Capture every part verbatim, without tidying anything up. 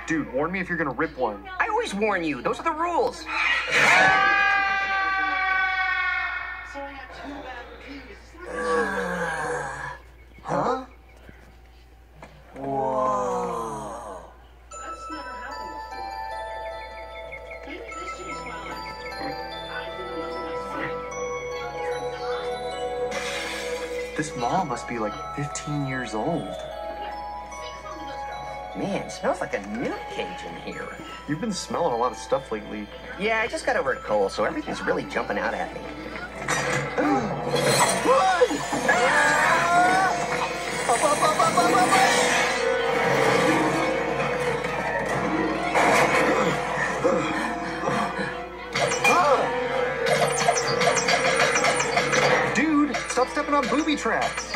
Dude, warn me if you're gonna rip one. I always warn you. Those are the rules. So I have two bad reviews. Huh? Whoa. That's never happened before. Maybe this changed my life. I think I'm losing my sight. This mall must be like fifteen years old. Man, it smells like a nudie cage in here. You've been smelling a lot of stuff lately. Yeah, I just got over a cold, so everything's really jumping out at me. Dude, stop stepping on booby traps.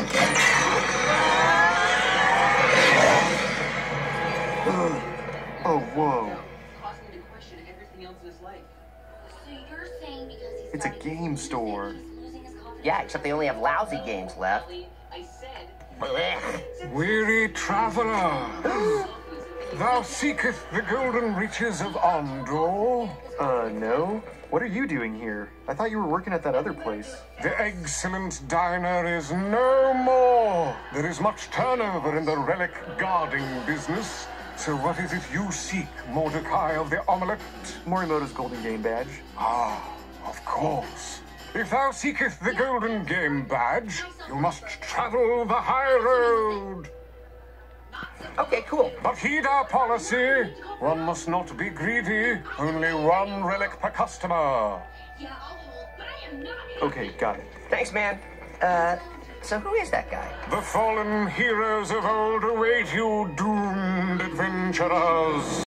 Oh, whoa. Causing me to question everything else in his life. So you're saying because he's It's a got game his store. he's losing his confidence? Yeah, except they only have lousy games left. I said, Blech. Weary traveler, thou seekest the golden riches of Andor. Uh, no? What are you doing here? I thought you were working at that other place. The excellent diner is no more. There is much turnover in the relic guarding business. So what is it you seek, Mordecai of the Omelette? Morimoto's Golden Game Badge. Ah, of course. If thou seekest the Golden Game Badge, you must travel the high road. Okay, cool. But heed our policy. One must not be greedy. Only one relic per customer. Yeah, I'll hold, but I am not. Okay, got it. Thanks, man. Uh, so who is that guy? The fallen heroes of old await you, doomed adventurers.